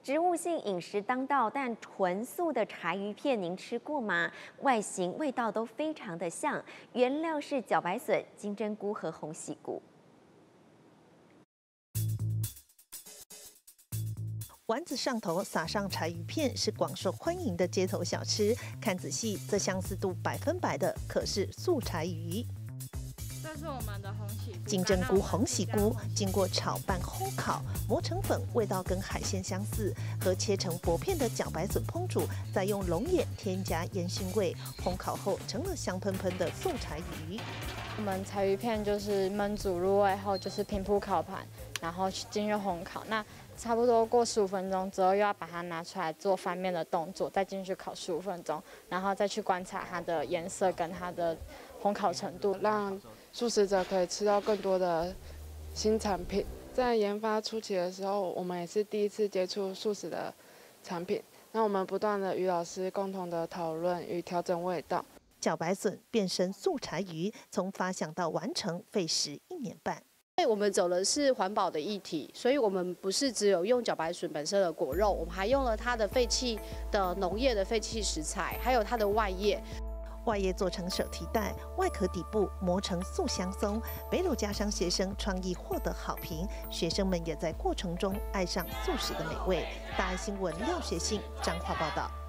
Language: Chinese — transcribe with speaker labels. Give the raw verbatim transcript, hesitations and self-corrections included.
Speaker 1: 植物性饮食当道，但纯素的柴鱼片您吃过吗？外形、味道都非常的像，原料是茭白笋、金针菇和红喜菇。
Speaker 2: 丸子上头撒上柴鱼片是广受欢迎的街头小吃，看仔细，这相似度百分百的可是素柴鱼。
Speaker 3: 这是我们的红喜菇，
Speaker 2: 金针菇、红喜菇经过炒拌、烘烤，磨成粉，味道跟海鲜相似，和切成薄片的茭白笋烹煮，再用龙眼添加烟熏味，烘烤后成了香喷喷的素柴鱼。
Speaker 3: 我们柴鱼片就是焖煮入味后，就是平铺烤盘，然后进入烘烤。那 差不多过十五分钟之后，又要把它拿出来做翻面的动作，再进去烤十五分钟，然后再去观察它的颜色跟它的烘烤程度，
Speaker 4: 让素食者可以吃到更多的新产品。在研发初期的时候，我们也是第一次接触素食的产品，那我们不断的与老师共同的讨论与调整味道。
Speaker 2: 茭白笋变身素柴鱼，从发想到完成费时一年半。
Speaker 5: 因为我们走的是环保的议题，所以我们不是只有用茭白笋本身的果肉，我们还用了它的废弃的农业的废弃食材，还有它的外叶。
Speaker 2: 外叶做成手提袋，外壳底部磨成素香松。北鲁家商学生创意获得好评，学生们也在过程中爱上素食的美味。大爱新闻廖学信彰化报道。